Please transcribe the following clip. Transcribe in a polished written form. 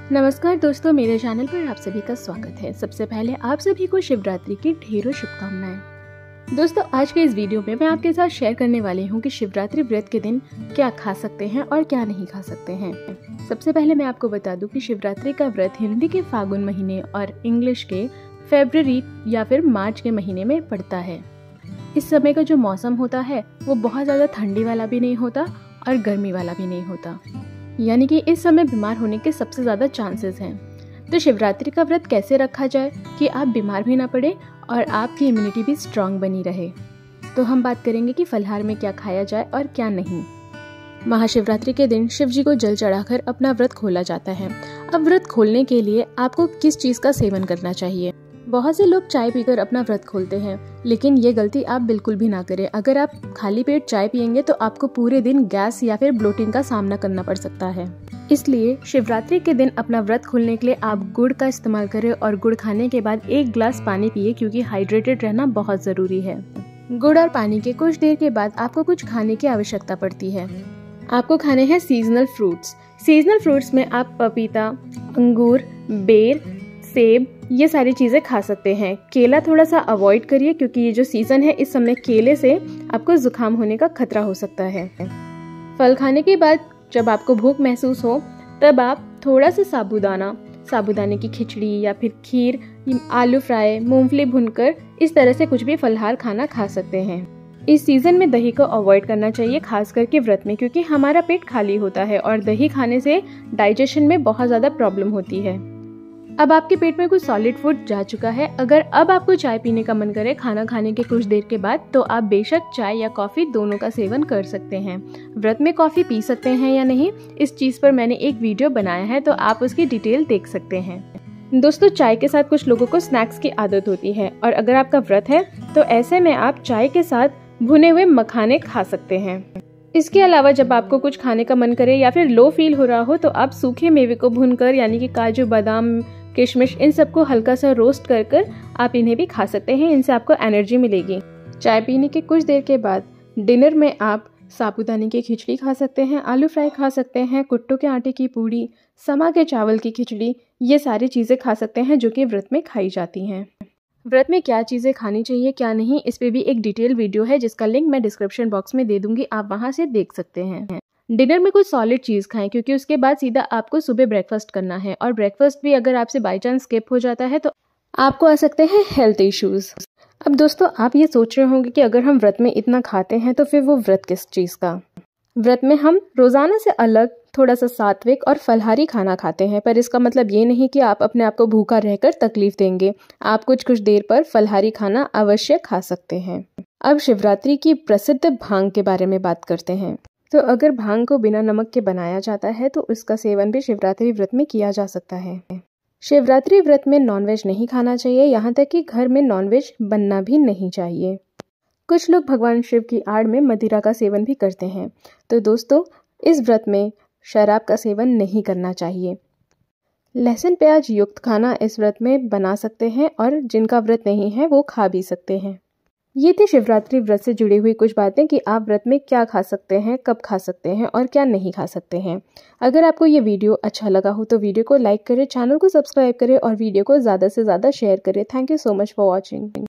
नमस्कार दोस्तों, मेरे चैनल पर आप सभी का स्वागत है। सबसे पहले आप सभी को शिवरात्रि की ढेरों शुभकामनाएं। दोस्तों, आज के इस वीडियो में मैं आपके साथ शेयर करने वाली हूँ कि शिवरात्रि व्रत के दिन क्या खा सकते हैं और क्या नहीं खा सकते हैं। सबसे पहले मैं आपको बता दूं कि शिवरात्रि का व्रत हिंदी के फागुन महीने और इंग्लिश के फरवरी या फिर मार्च के महीने में पड़ता है। इस समय का जो मौसम होता है वो बहुत ज़्यादा ठंडी वाला भी नहीं होता और गर्मी वाला भी नहीं होता, यानी कि इस समय बीमार होने के सबसे ज़्यादा चांसेस हैं। तो शिवरात्रि का व्रत कैसे रखा जाए कि आप बीमार भी ना पड़े और आपकी इम्यूनिटी भी स्ट्रांग बनी रहे। तो हम बात करेंगे कि फलाहार में क्या खाया जाए और क्या नहीं। महाशिवरात्रि के दिन शिव जी को जल चढ़ाकर अपना व्रत खोला जाता है। अब व्रत खोलने के लिए आपको किस चीज़ का सेवन करना चाहिए। बहुत से लोग चाय पीकर अपना व्रत खोलते हैं, लेकिन ये गलती आप बिल्कुल भी ना करें। अगर आप खाली पेट चाय पियेंगे तो आपको पूरे दिन गैस या फिर ब्लोटिंग का सामना करना पड़ सकता है। इसलिए शिवरात्रि के दिन अपना व्रत खोलने के लिए आप गुड़ का इस्तेमाल करें और गुड़ खाने के बाद 1 गिलास पानी पिए, क्योंकि हाइड्रेटेड रहना बहुत जरूरी है। गुड़ और पानी के कुछ देर के बाद आपको कुछ खाने की आवश्यकता पड़ती है। आपको खाने हैं सीजनल फ्रूट्स। सीजनल फ्रूट्स में आप पपीता, अंगूर, बेर, सेब, ये सारी चीज़ें खा सकते हैं। केला थोड़ा सा अवॉइड करिए, क्योंकि ये जो सीज़न है इस समय केले से आपको जुकाम होने का खतरा हो सकता है। फल खाने के बाद जब आपको भूख महसूस हो तब आप थोड़ा सा साबूदाने की खिचड़ी या फिर खीर, आलू फ्राई, मूंगफली भूनकर इस तरह से कुछ भी फलाहार खाना खा सकते हैं। इस सीजन में दही को अवॉइड करना चाहिए, खास करके व्रत में, क्योंकि हमारा पेट खाली होता है और दही खाने से डाइजेशन में बहुत ज़्यादा प्रॉब्लम होती है। अब आपके पेट में कुछ सॉलिड फूड जा चुका है। अगर अब आपको चाय पीने का मन करे खाना खाने के कुछ देर के बाद, तो आप बेशक चाय या कॉफ़ी दोनों का सेवन कर सकते हैं। व्रत में कॉफ़ी पी सकते हैं या नहीं, इस चीज़ पर मैंने एक वीडियो बनाया है, तो आप उसकी डिटेल देख सकते हैं। दोस्तों, चाय के साथ कुछ लोगों को स्नैक्स की आदत होती है, और अगर आपका व्रत है तो ऐसे में आप चाय के साथ भुने हुए मखाने खा सकते हैं। इसके अलावा जब आपको कुछ खाने का मन करे या फिर लो फील हो रहा हो, तो आप सूखे मेवे को भूनकर, यानी कि काजू, बादाम, किशमिश, इन सबको हल्का सा रोस्ट कर आप इन्हें भी खा सकते हैं। इनसे आपको एनर्जी मिलेगी। चाय पीने के कुछ देर के बाद डिनर में आप साबूदाने की खिचड़ी खा सकते हैं, आलू फ्राई खा सकते हैं, कुट्टू के आटे की पूड़ी, समा के चावल की खिचड़ी, ये सारी चीज़ें खा सकते हैं जो कि व्रत में खाई जाती हैं। व्रत में क्या चीज़ें खानी चाहिए क्या नहीं, इस पे भी एक डिटेल वीडियो है जिसका लिंक मैं डिस्क्रिप्शन बॉक्स में दे दूंगी, आप वहां से देख सकते हैं। डिनर में कुछ सॉलिड चीज़ खाएं, क्योंकि उसके बाद सीधा आपको सुबह ब्रेकफास्ट करना है, और ब्रेकफास्ट भी अगर आपसे बाई चांस स्किप हो जाता है तो आपको आ सकते हैं हेल्थ इश्यूज। अब दोस्तों, आप ये सोच रहे होंगे कि अगर हम व्रत में इतना खाते हैं तो फिर वो व्रत किस चीज़ का। व्रत में हम रोजाना से अलग थोड़ा सा सात्विक और फलाहारी खाना खाते हैं, पर इसका मतलब ये नहीं कि आप अपने आप को भूखा रहकर तकलीफ देंगे। आप कुछ देर पर फलाहारी खाना अवश्य खा सकते हैं। अब शिवरात्रि की प्रसिद्ध भांग के बारे में बात करते हैं। तो अगर भांग को बिना नमक के बनाया जाता है तो उसका सेवन भी शिवरात्रि व्रत में किया जा सकता है। शिवरात्रि व्रत में नॉनवेज नहीं खाना चाहिए, यहाँ तक कि घर में नॉनवेज बनना भी नहीं चाहिए। कुछ लोग भगवान शिव की आड़ में मदिरा का सेवन भी करते हैं। तो दोस्तों, इस व्रत में शराब का सेवन नहीं करना चाहिए। लहसुन प्याज युक्त खाना इस व्रत में बना सकते हैं, और जिनका व्रत नहीं है वो खा भी सकते हैं। ये थी शिवरात्रि व्रत से जुड़ी हुई कुछ बातें कि आप व्रत में क्या खा सकते हैं, कब खा सकते हैं और क्या नहीं खा सकते हैं। अगर आपको ये वीडियो अच्छा लगा हो तो वीडियो को लाइक करें, चैनल को सब्सक्राइब करें और वीडियो को ज़्यादा से ज़्यादा शेयर करें। Thank you so much for watching.